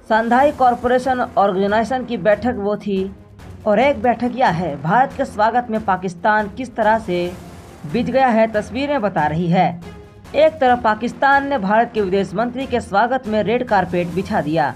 Shanghai corporation organisation की बैठक वो थी और एक बैठक यह है। भारत के स्वागत में पाकिस्तान किस तरह से बिछ गया है, तस्वीरें बता रही है। एक तरफ पाकिस्तान ने भारत के विदेश मंत्री के स्वागत में रेड कारपेट बिछा दिया,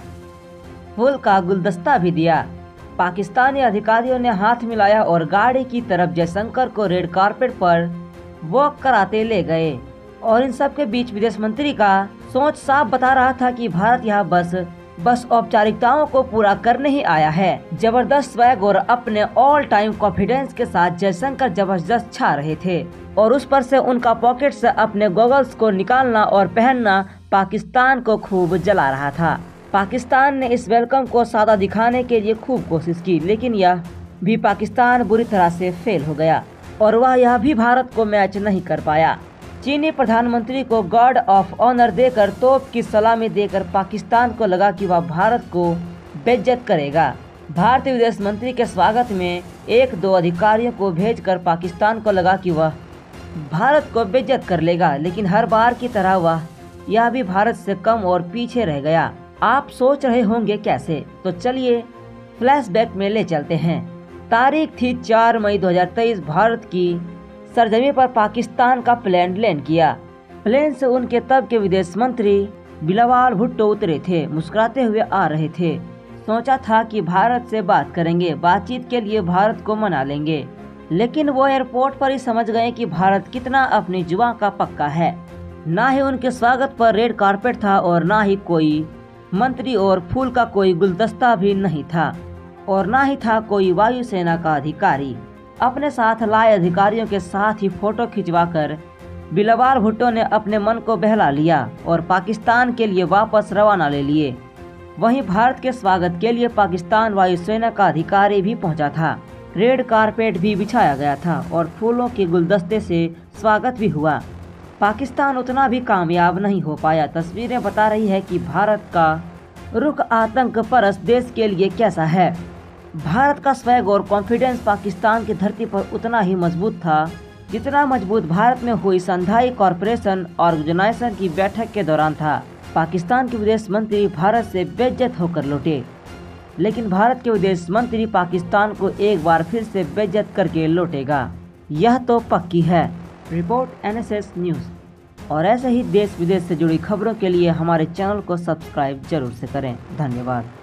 फूल का गुलदस्ता भी दिया। पाकिस्तानी अधिकारियों ने हाथ मिलाया और गाड़ी की तरफ जयशंकर को रेड कारपेट पर वॉक कराते ले गए। और इन सब के बीच विदेश मंत्री का सोच साफ बता रहा था कि भारत यहाँ बस औपचारिकताओं को पूरा करने ही आया है। जबरदस्त स्वैग और अपने ऑल टाइम कॉन्फिडेंस के साथ जयशंकर जबरदस्त छा रहे थे और उस पर से उनका पॉकेट से अपने गॉगल्स को निकालना और पहनना पाकिस्तान को खूब जला रहा था। पाकिस्तान ने इस वेलकम को सादा दिखाने के लिए खूब कोशिश की, लेकिन यह भी पाकिस्तान बुरी तरह से फेल हो गया और वह यह भी भारत को मैच नहीं कर पाया। चीनी प्रधानमंत्री को गार्ड ऑफ ऑनर देकर तोप की सलामी देकर पाकिस्तान को लगा कि वह भारत को बेइज्जत करेगा। भारतीय विदेश मंत्री के स्वागत में एक दो अधिकारियों को भेजकर पाकिस्तान को लगा कि वह भारत को बेइज्जत कर लेगा, लेकिन हर बार की तरह वह यह भी भारत से कम और पीछे रह गया। आप सोच रहे होंगे कैसे, तो चलिए फ्लैशबैक में ले चलते हैं। तारीख थी 4 मई 2023। भारत की सरजमी पर पाकिस्तान का प्लेन लैंड किया। प्लेन से उनके तब के विदेश मंत्री बिलावल भुट्टो उतरे थे। मुस्कुराते हुए आ रहे थे। सोचा था कि भारत से बात करेंगे, बातचीत के लिए भारत को मना लेंगे, लेकिन वो एयरपोर्ट पर ही समझ गए कि भारत कितना अपनी जुबान का पक्का है। ना ही उनके स्वागत पर रेड कारपेट था और ना ही कोई मंत्री और फूल का कोई गुलदस्ता भी नहीं था और ना ही था कोई वायुसेना का अधिकारी। अपने साथ लाए अधिकारियों के साथ ही फोटो खिंचवाकर बिलावल भुट्टो ने अपने मन को बहला लिया और पाकिस्तान के लिए वापस रवाना ले लिए। वहीं भारत के स्वागत के लिए पाकिस्तान वायुसेना का अधिकारी भी पहुंचा था। रेड कारपेट भी बिछाया गया था और फूलों के गुलदस्ते से स्वागत भी हुआ। पाकिस्तान उतना भी कामयाब नहीं हो पाया। तस्वीरें बता रही है कि भारत का रुख आतंक परस्त देश के लिए कैसा है। भारत का स्वैग और कॉन्फिडेंस पाकिस्तान की धरती पर उतना ही मजबूत था जितना मजबूत भारत में हुई शंघाई कॉरपोरेशन ऑर्गेनाइजेशन की बैठक के दौरान था। पाकिस्तान के विदेश मंत्री भारत से बेइज्जत होकर लौटे, लेकिन भारत के विदेश मंत्री पाकिस्तान को एक बार फिर से बेइज्जत करके लौटेगा, यह तो पक्की है। Report NSS news. और ऐसे ही देश विदेश से जुड़ी खबरों के लिए हमारे चैनल को सब्सक्राइब जरूर से करें। धन्यवाद।